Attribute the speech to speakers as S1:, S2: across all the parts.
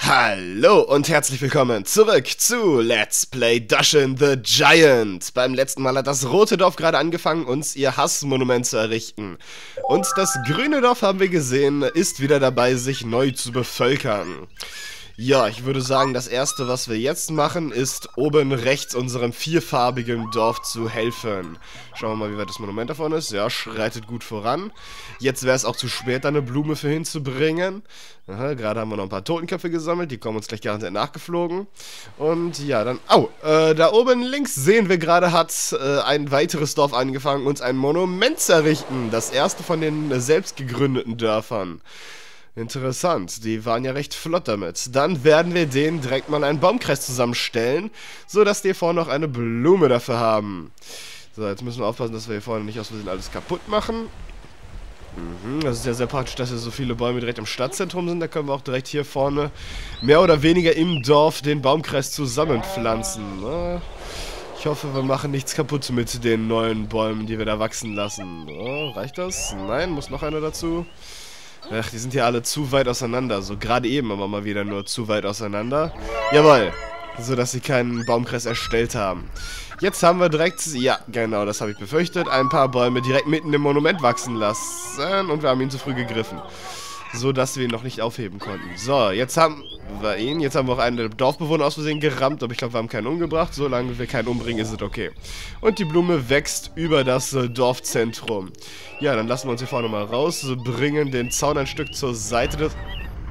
S1: Hallo und herzlich willkommen zurück zu Let's Play Dushin the Giant. Beim letzten Mal hat das rote Dorf gerade angefangen, uns ihr Hassmonument zu errichten. Und das grüne Dorf, haben wir gesehen, ist wieder dabei, sich neu zu bevölkern. Ja, ich würde sagen, das erste, was wir jetzt machen, ist oben rechts unserem vierfarbigen Dorf zu helfen. Schauen wir mal, wie weit das Monument davon ist. Ja, schreitet gut voran. Jetzt wäre es auch zu spät, da eine Blume für hinzubringen. Aha, gerade haben wir noch ein paar Totenköpfe gesammelt, die kommen uns gleich garantiert nachgeflogen. Und ja, dann... da oben links sehen wir gerade, hat ein weiteres Dorf angefangen, uns ein Monument zu errichten. Das erste von den selbst gegründeten Dörfern. Interessant, die waren ja recht flott damit. Dann werden wir denen direkt mal einen Baumkreis zusammenstellen, sodass die hier vorne noch eine Blume dafür haben. So, jetzt müssen wir aufpassen, dass wir hier vorne nicht aus Versehen alles kaputt machen. Das ist ja sehr praktisch, dass hier so viele Bäume direkt im Stadtzentrum sind. Da können wir auch direkt hier vorne mehr oder weniger im Dorf den Baumkreis zusammenpflanzen. Ich hoffe, wir machen nichts kaputt mit den neuen Bäumen, die wir da wachsen lassen. Reicht das? Nein, muss noch einer dazu? Ach, die sind ja alle zu weit auseinander. So gerade eben aber mal wieder nur zu weit auseinander. Jawohl. So dass sie keinen Baumkreis erstellt haben. Jetzt haben wir direkt, ja genau, das habe ich befürchtet, ein paar Bäume direkt mitten im Monument wachsen lassen. Und wir haben ihn zu früh gegriffen. So dass wir ihn noch nicht aufheben konnten. So, jetzt haben wir ihn. Jetzt haben wir auch einen der Dorfbewohner aus Versehen gerammt. Aber ich glaube, wir haben keinen umgebracht. Solange wir keinen umbringen, ist es okay. Und die Blume wächst über das Dorfzentrum. Ja, dann lassen wir uns hier vorne mal raus. Bringen den Zaun ein Stück zur Seite des...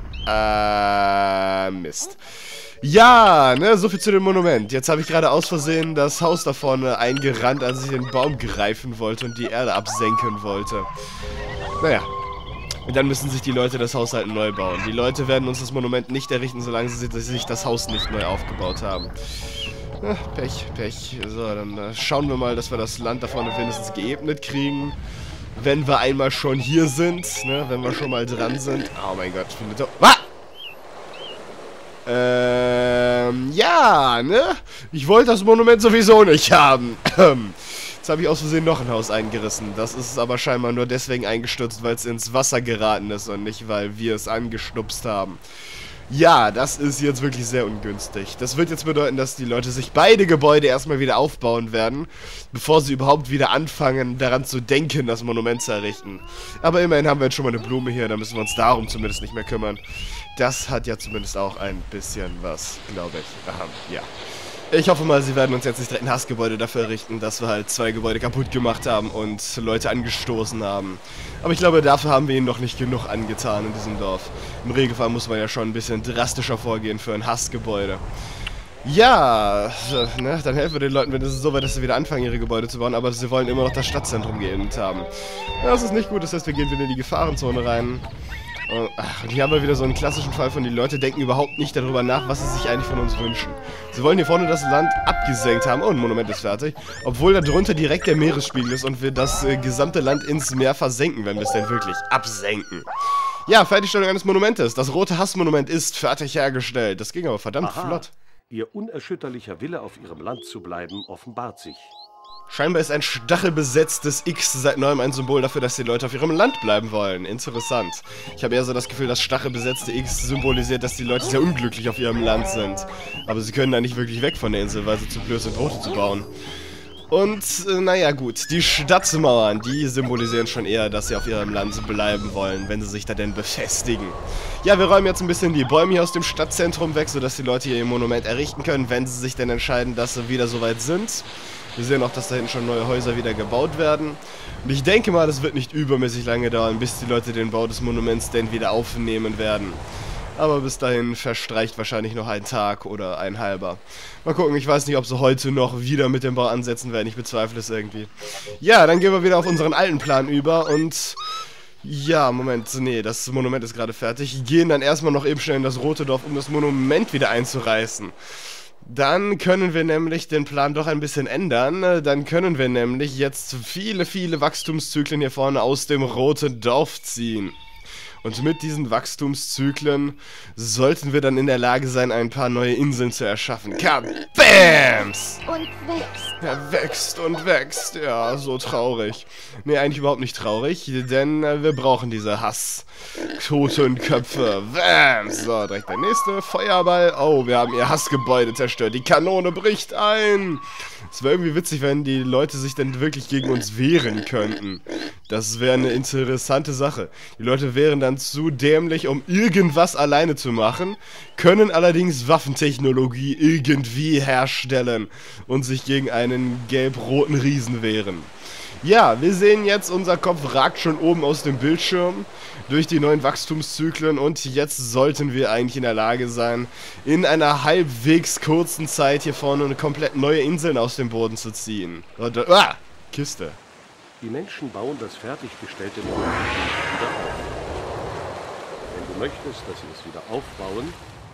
S1: Mist. Ja, ne, so viel zu dem Monument. Jetzt habe ich gerade aus Versehen das Haus da vorne eingerannt, als ich den Baum greifen wollte und die Erde absenken wollte. Naja. Und dann müssen sich die Leute das Haus halt neu bauen. Die Leute werden uns das Monument nicht errichten, solange sie sich das Haus nicht neu aufgebaut haben. Pech, Pech. So, dann schauen wir mal, dass wir das Land da vorne wenigstens geebnet kriegen. Wenn wir einmal schon hier sind, ne, wenn wir schon mal dran sind. Oh mein Gott, ich bin nicht... ja, ne? Ich wollte das Monument sowieso nicht haben. Jetzt habe ich aus Versehen noch ein Haus eingerissen. Das ist aber scheinbar nur deswegen eingestürzt, weil es ins Wasser geraten ist und nicht, weil wir es angestupst haben. Ja, das ist jetzt wirklich sehr ungünstig. Das wird jetzt bedeuten, dass die Leute sich beide Gebäude erstmal wieder aufbauen werden, bevor sie überhaupt wieder anfangen, daran zu denken, das Monument zu errichten. Aber immerhin haben wir jetzt schon mal eine Blume hier, da müssen wir uns darum zumindest nicht mehr kümmern. Das hat ja zumindest auch ein bisschen was, glaube ich. Aha, ja. Ich hoffe mal, sie werden uns jetzt nicht direkt ein Hassgebäude dafür errichten, dass wir halt 2 Gebäude kaputt gemacht haben und Leute angestoßen haben. Aber ich glaube, dafür haben wir ihnen noch nicht genug angetan in diesem Dorf. Im Regelfall muss man ja schon ein bisschen drastischer vorgehen für ein Hassgebäude. Ja, ne, dann helfen wir den Leuten, wenn es so weit ist, dass sie wieder anfangen, ihre Gebäude zu bauen, aber sie wollen immer noch das Stadtzentrum geebnet haben. Ja, das ist nicht gut, das heißt, wir gehen wieder in die Gefahrenzone rein. Ach, und hier haben wir wieder so einen klassischen Fall von, die Leute denken überhaupt nicht darüber nach, was sie sich eigentlich von uns wünschen. Sie wollen hier vorne das Land abgesenkt haben. Oh, ein Monument ist fertig. Obwohl da drunter direkt der Meeresspiegel ist und wir das gesamte Land ins Meer versenken, wenn wir es denn wirklich absenken. Ja, Fertigstellung eines Monumentes. Das rote Hassmonument ist fertig hergestellt. Das ging aber verdammt flott.
S2: Ihr unerschütterlicher Wille, auf ihrem Land zu bleiben, offenbart sich.
S1: Scheinbar ist ein stachelbesetztes X seit neuem ein Symbol dafür, dass die Leute auf ihrem Land bleiben wollen. Interessant. Ich habe eher so das Gefühl, das stachelbesetzte X symbolisiert, dass die Leute sehr unglücklich auf ihrem Land sind. Aber sie können da nicht wirklich weg von der Insel, weil sie zu blöd sind, Boote zu bauen. Und, naja gut, die Stadtmauern, die symbolisieren schon eher, dass sie auf ihrem Land bleiben wollen, wenn sie sich da denn befestigen. Ja, wir räumen jetzt ein bisschen die Bäume hier aus dem Stadtzentrum weg, sodass die Leute hier ihr Monument errichten können, wenn sie sich denn entscheiden, dass sie wieder soweit sind. Wir sehen auch, dass da hinten schon neue Häuser wieder gebaut werden. Und ich denke mal, das wird nicht übermäßig lange dauern, bis die Leute den Bau des Monuments denn wieder aufnehmen werden. Aber bis dahin verstreicht wahrscheinlich noch ein Tag oder ein halber. Mal gucken, ich weiß nicht, ob sie heute noch wieder mit dem Bau ansetzen werden. Ich bezweifle es irgendwie. Ja, dann gehen wir wieder auf unseren alten Plan über und... Ja, Moment, nee, das Monument ist gerade fertig. Gehen dann erstmal noch eben schnell in das rote Dorf, um das Monument wieder einzureißen. Dann können wir nämlich den Plan doch ein bisschen ändern. Dann können wir nämlich jetzt viele, viele Wachstumszyklen hier vorne aus dem roten Dorf ziehen. Und mit diesen Wachstumszyklen sollten wir dann in der Lage sein, ein paar neue Inseln zu erschaffen. Kabam! Bams!
S3: Und wächst.
S1: Er wächst und wächst. Ja, so traurig. Nee, eigentlich überhaupt nicht traurig, denn wir brauchen diese Hass-Totenköpfe. Bams! So, direkt der nächste. Feuerball. Oh, wir haben ihr Hassgebäude zerstört. Die Kanone bricht ein. Es wäre irgendwie witzig, wenn die Leute sich denn wirklich gegen uns wehren könnten. Das wäre eine interessante Sache. Die Leute wären dann zu dämlich, um irgendwas alleine zu machen, können allerdings Waffentechnologie irgendwie herstellen und sich gegen einen gelb-roten Riesen wehren. Ja, wir sehen jetzt, unser Kopf ragt schon oben aus dem Bildschirm durch die neuen Wachstumszyklen und jetzt sollten wir eigentlich in der Lage sein, in einer halbwegs kurzen Zeit hier vorne eine komplett neue Insel aus dem Boden zu ziehen. Kiste.
S2: Die Menschen bauen das fertiggestellte Monument wieder auf. Wenn du möchtest, dass sie es wieder aufbauen,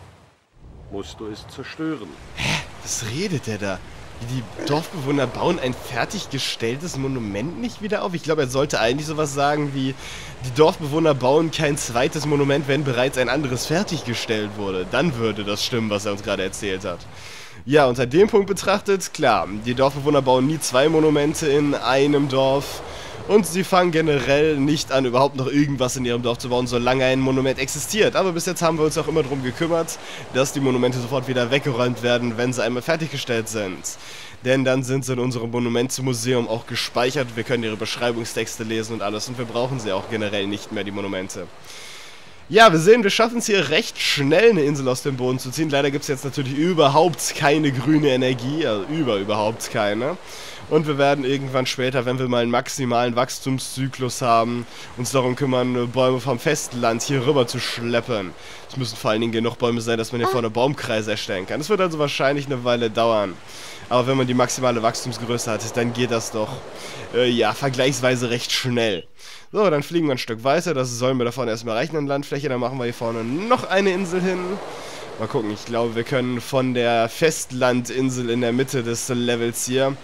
S2: musst du es zerstören.
S1: Was redet der da? Die Dorfbewohner bauen ein fertiggestelltes Monument nicht wieder auf? Ich glaube, er sollte eigentlich sowas sagen wie: Die Dorfbewohner bauen kein zweites Monument, wenn bereits ein anderes fertiggestellt wurde. Dann würde das stimmen, was er uns gerade erzählt hat. Ja, unter dem Punkt betrachtet, klar, die Dorfbewohner bauen nie zwei Monumente in einem Dorf. Und sie fangen generell nicht an, überhaupt noch irgendwas in ihrem Dorf zu bauen, solange ein Monument existiert. Aber bis jetzt haben wir uns auch immer darum gekümmert, dass die Monumente sofort wieder weggeräumt werden, wenn sie einmal fertiggestellt sind. Denn dann sind sie in unserem Monumentemuseum auch gespeichert, wir können ihre Beschreibungstexte lesen und alles und wir brauchen sie auch generell nicht mehr, die Monumente. Ja, wir sehen, wir schaffen es hier recht schnell, eine Insel aus dem Boden zu ziehen. Leider gibt es jetzt natürlich überhaupt keine grüne Energie, also überhaupt keine. Und wir werden irgendwann später, wenn wir mal einen maximalen Wachstumszyklus haben, uns darum kümmern, Bäume vom Festland hier rüber zu schleppen. Es müssen vor allen Dingen genug Bäume sein, dass man hier vorne Baumkreise erstellen kann. Das wird also wahrscheinlich eine Weile dauern. Aber wenn man die maximale Wachstumsgröße hat, dann geht das doch, ja, vergleichsweise recht schnell. So, dann fliegen wir ein Stück weiter. Das sollen wir da vorne erstmal erreichen an Landfläche. Dann machen wir hier vorne noch eine Insel hin. Mal gucken, ich glaube, wir können von der Festlandinsel in der Mitte des Levels hier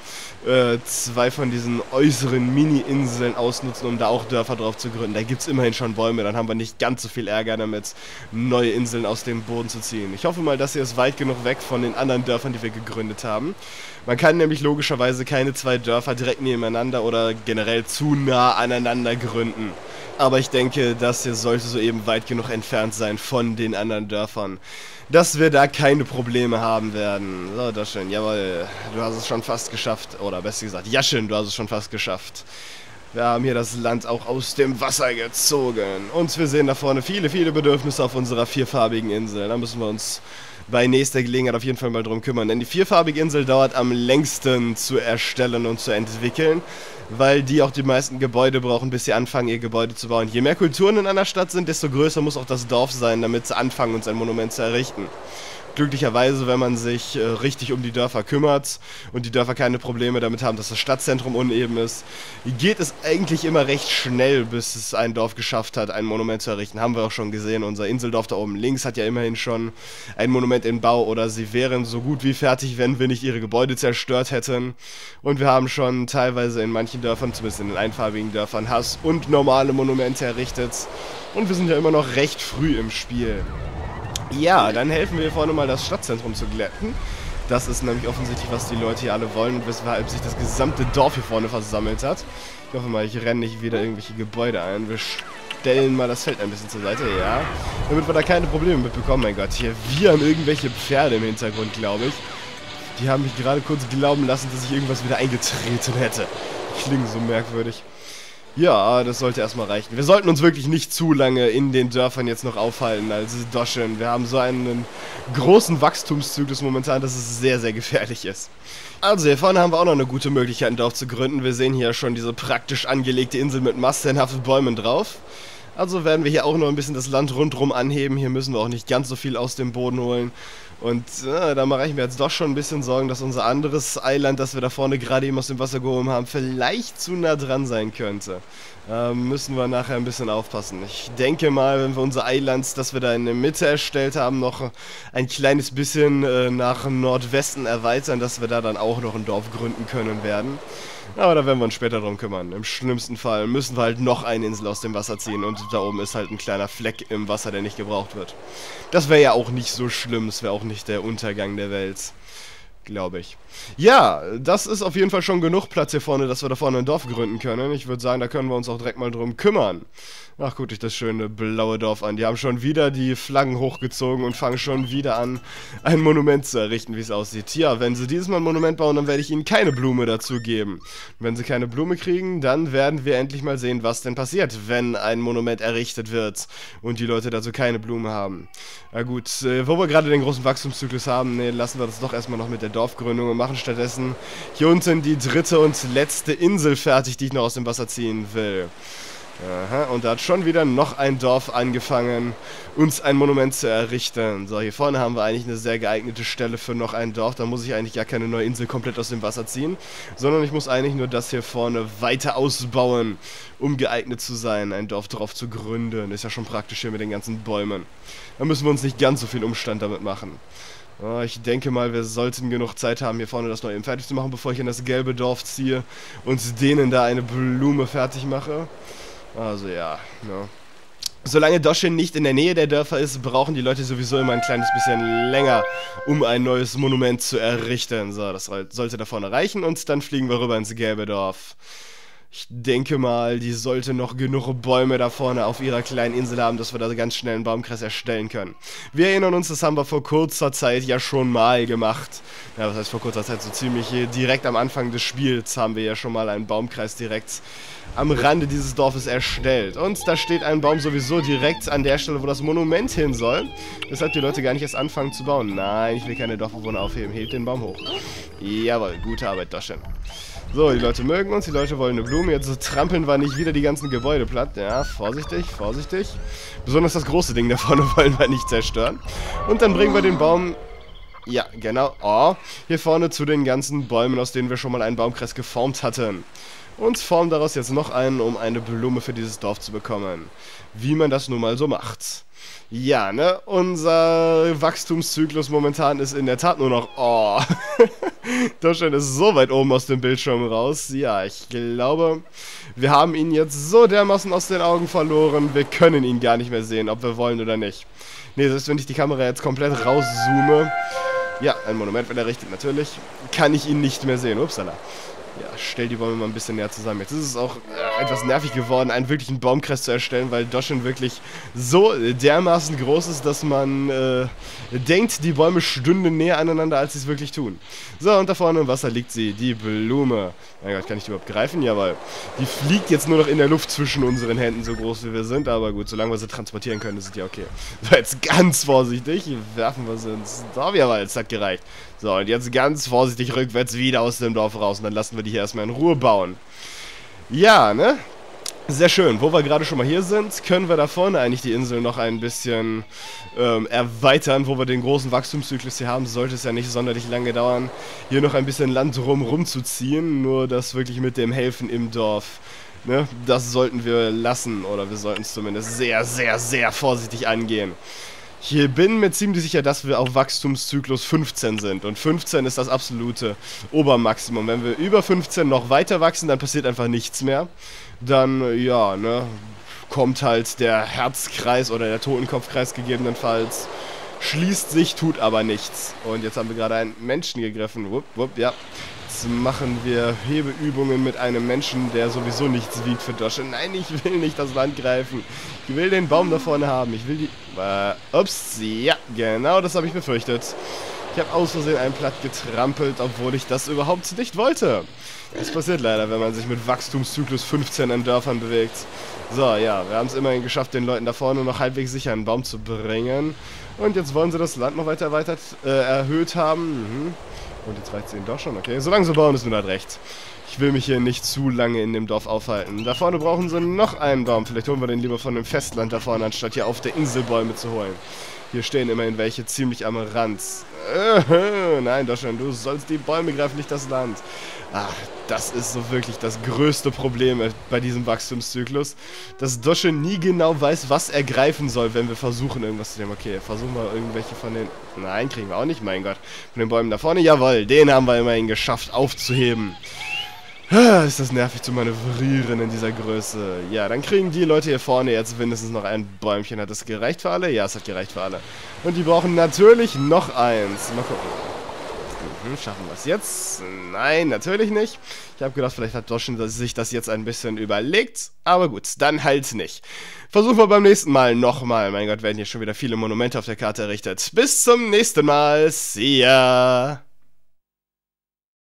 S1: zwei von diesen äußeren Mini-Inseln ausnutzen, um da auch Dörfer drauf zu gründen. Da gibt es immerhin schon Bäume, dann haben wir nicht ganz so viel Ärger damit, neue Inseln aus dem Boden zu ziehen. Ich hoffe mal, das hier ist weit genug weg von den anderen Dörfern, die wir gegründet haben. Man kann nämlich logischerweise keine zwei Dörfer direkt nebeneinander oder generell zu nah aneinander gründen. Aber ich denke, das hier sollte so eben weit genug entfernt sein von den anderen Dörfern, dass wir da keine Probleme haben werden. So, Daschin, jawohl, du hast es schon fast geschafft. Oder besser gesagt, Jaschin, du hast es schon fast geschafft. Wir haben hier das Land auch aus dem Wasser gezogen. Und wir sehen da vorne viele, viele Bedürfnisse auf unserer vierfarbigen Insel. Da müssen wir uns bei nächster Gelegenheit auf jeden Fall mal drum kümmern. Denn die vierfarbige Insel dauert am längsten zu erstellen und zu entwickeln, weil die auch die meisten Gebäude brauchen, bis sie anfangen, ihr Gebäude zu bauen. Je mehr Kulturen in einer Stadt sind, desto größer muss auch das Dorf sein, damit sie anfangen, uns ein Monument zu errichten. Glücklicherweise, wenn man sich richtig um die Dörfer kümmert und die Dörfer keine Probleme damit haben, dass das Stadtzentrum uneben ist, geht es eigentlich immer recht schnell, bis es ein Dorf geschafft hat, ein Monument zu errichten. Haben wir auch schon gesehen, unser Inseldorf da oben links hat ja immerhin schon ein Monument in Bau, oder sie wären so gut wie fertig, wenn wir nicht ihre Gebäude zerstört hätten. Und wir haben schon teilweise in manchen Dörfern, zumindest in den einfarbigen Dörfern, Hass- und normale Monumente errichtet. Und wir sind ja immer noch recht früh im Spiel. Ja, dann helfen wir hier vorne mal, das Stadtzentrum zu glätten. Das ist nämlich offensichtlich, was die Leute hier alle wollen und weshalb sich das gesamte Dorf hier vorne versammelt hat. Ich hoffe mal, ich renne nicht wieder irgendwelche Gebäude ein. Wir stellen mal das Feld ein bisschen zur Seite, ja. Damit wir da keine Probleme mitbekommen. Mein Gott, hier, wir haben irgendwelche Pferde im Hintergrund, glaube ich. Die haben mich gerade kurz glauben lassen, dass ich irgendwas wieder eingetreten hätte. Klingt so merkwürdig. Ja, das sollte erstmal reichen. Wir sollten uns wirklich nicht zu lange in den Dörfern jetzt noch aufhalten als Doschen. Wir haben so einen großen Wachstumszyklus momentan, dass es sehr, sehr gefährlich ist. Also hier vorne haben wir auch noch eine gute Möglichkeit, ein Dorf zu gründen. Wir sehen hier schon diese praktisch angelegte Insel mit massenhaften Bäumen drauf. Also werden wir hier auch noch ein bisschen das Land rundherum anheben. Hier müssen wir auch nicht ganz so viel aus dem Boden holen. Und da mache ich mir jetzt doch schon ein bisschen Sorgen, dass unser anderes Eiland, das wir da vorne gerade eben aus dem Wasser gehoben haben, vielleicht zu nah dran sein könnte. Müssen wir nachher ein bisschen aufpassen. Ich denke mal, wenn wir unser Eiland, das wir da in der Mitte erstellt haben, noch ein kleines bisschen nach Nordwesten erweitern, dass wir da dann auch noch ein Dorf gründen können werden. Aber da werden wir uns später drum kümmern. Im schlimmsten Fall müssen wir halt noch eine Insel aus dem Wasser ziehen und da oben ist halt ein kleiner Fleck im Wasser, der nicht gebraucht wird. Das wäre ja auch nicht so schlimm, das wäre auch nicht der Untergang der Welt. glaube ich. Ja, das ist auf jeden Fall schon genug Platz hier vorne, dass wir da vorne ein Dorf gründen können. Ich würde sagen, da können wir uns auch direkt mal drum kümmern. Ach, guckt euch das schöne blaue Dorf an. Die haben schon wieder die Flaggen hochgezogen und fangen schon wieder an, ein Monument zu errichten, wie es aussieht. Ja, wenn sie dieses Mal ein Monument bauen, dann werde ich ihnen keine Blume dazu geben. Wenn sie keine Blume kriegen, dann werden wir endlich mal sehen, was denn passiert, wenn ein Monument errichtet wird und die Leute dazu keine Blume haben. Na gut, wo wir gerade den großen Wachstumszyklus haben, nee, lassen wir das doch erstmal noch mit der Dorfgründung und machen stattdessen hier unten die dritte und letzte Insel fertig, die ich noch aus dem Wasser ziehen will. Aha, und da hat schon wieder noch ein Dorf angefangen, uns ein Monument zu errichten. So, hier vorne haben wir eigentlich eine sehr geeignete Stelle für noch ein Dorf. Da muss ich eigentlich gar keine neue Insel komplett aus dem Wasser ziehen, sondern ich muss eigentlich nur das hier vorne weiter ausbauen, um geeignet zu sein, ein Dorf drauf zu gründen. Ist ja schon praktisch hier mit den ganzen Bäumen. Da müssen wir uns nicht ganz so viel Umstand damit machen. Ich denke mal, wir sollten genug Zeit haben, hier vorne das noch eben fertig zu machen, bevor ich in das gelbe Dorf ziehe und denen da eine Blume fertig mache. Also ja, ne. Solange Doshin nicht in der Nähe der Dörfer ist, brauchen die Leute sowieso immer ein kleines bisschen länger, um ein neues Monument zu errichten. So, das sollte da vorne reichen und dann fliegen wir rüber ins gelbe Dorf. Ich denke mal, die sollte noch genug Bäume da vorne auf ihrer kleinen Insel haben, dass wir da ganz schnell einen Baumkreis erstellen können. Wir erinnern uns, das haben wir vor kurzer Zeit ja schon mal gemacht. Ja, was heißt vor kurzer Zeit? So ziemlich direkt am Anfang des Spiels haben wir ja schon mal einen Baumkreis direkt am Rande dieses Dorfes erstellt. Und da steht ein Baum sowieso direkt an der Stelle, wo das Monument hin soll. Weshalb die Leute gar nicht erst anfangen zu bauen. Nein, ich will keine Dorfbewohner aufheben. Hebt den Baum hoch. Jawohl, gute Arbeit, Doshin. So, die Leute mögen uns, die Leute wollen eine Blume. Jetzt trampeln wir nicht wieder die ganzen Gebäude platt. Ja, vorsichtig, vorsichtig. Besonders das große Ding da vorne wollen wir nicht zerstören. Und dann bringen wir den Baum... Ja, genau. Oh, hier vorne zu den ganzen Bäumen, aus denen wir schon mal einen Baumkreis geformt hatten. Und formen daraus jetzt noch einen, um eine Blume für dieses Dorf zu bekommen. Wie man das nun mal so macht. Ja, ne? Unser Wachstumszyklus momentan ist in der Tat nur noch... Oh, Doshin ist so weit oben aus dem Bildschirm raus. Ja, ich glaube, wir haben ihn jetzt so dermaßen aus den Augen verloren, wir können ihn gar nicht mehr sehen, ob wir wollen oder nicht. Ne, selbst wenn ich die Kamera jetzt komplett rauszoome... Ja, ein Monument wird errichtet, natürlich. Kann ich ihn nicht mehr sehen. Upsala. Ja, stell die Bäume mal ein bisschen näher zusammen. Jetzt ist es auch etwas nervig geworden, einen wirklichen Baumkreis zu erstellen, weil Doshin wirklich so dermaßen groß ist, dass man denkt, die Bäume stünden näher aneinander, als sie es wirklich tun. So, und da vorne im Wasser liegt sie, die Blume. Mein Gott, kann ich die überhaupt greifen? Jawohl. Die fliegt jetzt nur noch in der Luft zwischen unseren Händen, so groß wie wir sind, aber gut, solange wir sie transportieren können, ist es ja okay. So, jetzt ganz vorsichtig, werfen wir sie ins Dorf. Jawohl, es hat gereicht. So, und jetzt ganz vorsichtig rückwärts wieder aus dem Dorf raus und dann lassen wir die hier erstmal in Ruhe bauen. Ja, ne? Sehr schön. Wo wir gerade schon mal hier sind, können wir da vorne eigentlich die Insel noch ein bisschen erweitern, wo wir den großen Wachstumszyklus hier haben. Sollte es ja nicht sonderlich lange dauern, hier noch ein bisschen Land drumherum zu ziehen. Nur das wirklich mit dem Helfen im Dorf, ne? Das sollten wir lassen oder wir sollten es zumindest sehr, sehr, sehr vorsichtig angehen. Ich bin mir ziemlich sicher, dass wir auf Wachstumszyklus 15 sind. Und 15 ist das absolute Obermaximum. Wenn wir über 15 noch weiter wachsen, dann passiert einfach nichts mehr. Dann, ja, ne, kommt halt der Herzkreis oder der Totenkopfkreis gegebenenfalls. Schließt sich, tut aber nichts. Und jetzt haben wir gerade einen Menschen gegriffen. Wupp, wupp, ja. Jetzt machen wir Hebeübungen mit einem Menschen, der sowieso nichts wiegt für Doshin. Nein, ich will nicht das Land greifen. Ich will den Baum da vorne haben. Ich will die... ups, ja, genau, das habe ich befürchtet. Ich habe aus Versehen einen platt getrampelt, obwohl ich das überhaupt nicht wollte. Das passiert leider, wenn man sich mit Wachstumszyklus 15 in Dörfern bewegt. So, ja, wir haben es immerhin geschafft, den Leuten da vorne noch halbwegs sicher einen Baum zu bringen. Und jetzt wollen sie das Land noch weiter erhöht haben. Und jetzt reicht es ihnen doch schon, okay. Solange sie bauen, ist mir das recht. Ich will mich hier nicht zu lange in dem Dorf aufhalten. Da vorne brauchen sie noch einen Baum. Vielleicht holen wir den lieber von dem Festland da vorne, anstatt hier auf der Insel Bäume zu holen. Hier stehen immerhin welche ziemlich am Rand. Nein, Doshin, du sollst die Bäume greifen, nicht das Land. Ach, das ist so wirklich das größte Problem bei diesem Wachstumszyklus. Dass Doshin nie genau weiß, was er greifen soll, wenn wir versuchen, irgendwas zu nehmen. Okay, versuchen wir irgendwelche von den... Nein, kriegen wir auch nicht, mein Gott. Von den Bäumen da vorne, jawohl, den haben wir immerhin geschafft aufzuheben. Ist das nervig zu manövrieren in dieser Größe. Ja, dann kriegen die Leute hier vorne jetzt mindestens noch ein Bäumchen. Hat das gereicht für alle? Ja, es hat gereicht für alle. Und die brauchen natürlich noch eins. Mal gucken. Schaffen wir es jetzt? Nein, natürlich nicht. Ich habe gedacht, vielleicht hat Doshin sich das jetzt ein bisschen überlegt. Aber gut, dann halt nicht. Versuchen wir beim nächsten Mal nochmal. Mein Gott, werden hier schon wieder viele Monumente auf der Karte errichtet. Bis zum nächsten Mal. See ya!